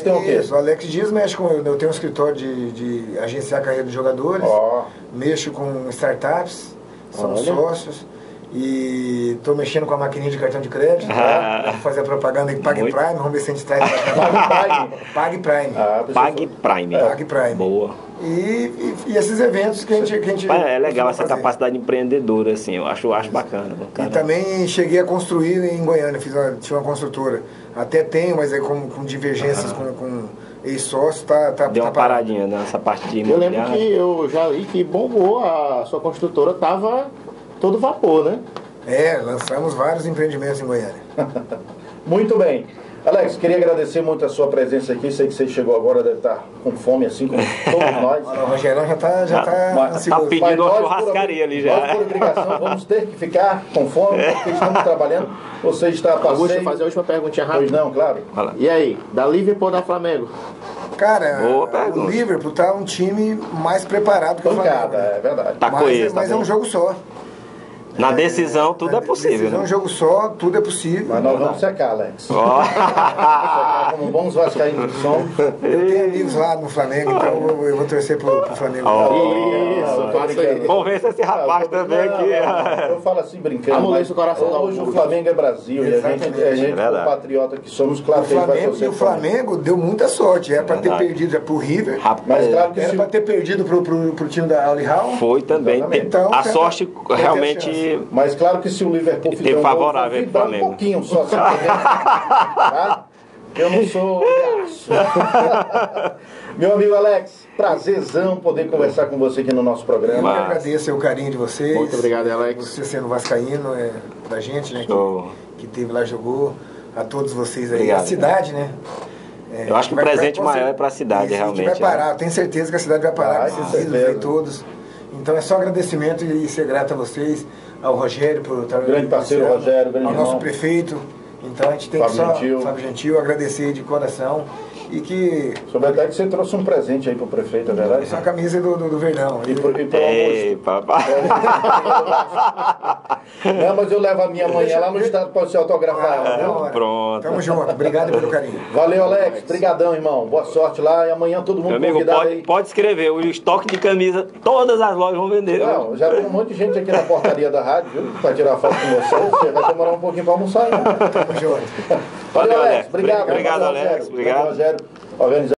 tem o quê? Isso, o Alex Dias mexe com... Eu tenho um escritório de agenciar a carreira de jogadores, mexo com startups, somos sócios, e estou mexendo com a maquininha de cartão de crédito, vou fazer a propaganda em Pague Prime, vamos ver se a gente traz... Pague Prime. Pague Prime. Pague Prime. Boa. E esses eventos que a gente é legal essa capacidade empreendedora, assim, eu acho bacana. E também cheguei a construir em Goiânia, tinha uma construtora. Até tenho, mas é com divergências com ex-sócio, deu uma paradinha nessa parte de imobiliária. Eu lembro que eu já li que bombou, a sua construtora estava todo vapor, né? Lançamos vários empreendimentos em Goiânia. Muito bem. Alex, queria agradecer muito a sua presença aqui. Sei que você chegou agora, deve estar com fome, assim como todos nós. O Rogério já está pedindo uma churrascaria ali já. Nós, por obrigação, vamos ter que ficar com fome, porque estamos trabalhando. Você está a passeio. Deixa eu fazer a última perguntinha rápida. Pois não, claro. E aí, da Liverpool ou da Flamengo? Cara, o Liverpool tá um time mais preparado que o Flamengo. É verdade. Tá coeso, mas é um jogo só. Na decisão tudo é possível. É um jogo só, tudo é possível. Mas nós vamos secar, Alex. Secar como bons vascaínos que somos. Eu tenho amigos lá no Flamengo, então eu vou torcer pro Flamengo. Isso, vamos ver se esse rapaz também aqui. Eu falo assim brincando. Amoleça o coração da hoje o Flamengo é Brasil e a gente como patriota que somos, claro que vai torcer. O Flamengo deu muita sorte. Era para ter perdido pro River. Mas claro que era para ter perdido pro time da Al Hilal. Foi também. Então, a sorte realmente. Mas claro que se o Liverpool fizer um favorável gol, Flamengo. Um pouquinho só, tá? Eu não sou Meu amigo Alex, prazerzão poder conversar com você aqui no nosso programa. Eu que agradeço o carinho de vocês. Muito obrigado, Alex. Você sendo vascaíno, da gente, né? Que teve lá, jogou. A todos vocês aí. Obrigado. A cidade, né? Eu acho que o presente maior é para a cidade, realmente. Vai parar, eu tenho certeza que a cidade vai parar, com esses ídolos aí todos. Então é só agradecimento e ser grato a vocês, ao Rogério por estar grande parceiro Rogério, grande ao nosso irmão. Prefeito. Então a gente tem Fábio Gentil, agradecer de coração e que... Sobre até que você trouxe um presente aí pro prefeito, é verdade? Isso é uma camisa do Verdão. E pro almoço. Não, mas eu levo a minha manhã lá no estado, pode ser autografar. Pronto. Tamo junto, obrigado pelo carinho. Valeu, Alex, brigadão, irmão. Boa sorte lá e amanhã todo mundo meu convidado amigo, aí. Pode escrever, o estoque de camisa, todas as lojas vão vender. Não, já tem um monte de gente aqui na portaria da rádio, viu? Pra tirar foto com vocês. Você vai demorar um pouquinho pra almoçar, hein? Tamo junto. Valeu, Alex. Obrigado. Obrigado, Alex. Obrigado. Rogério.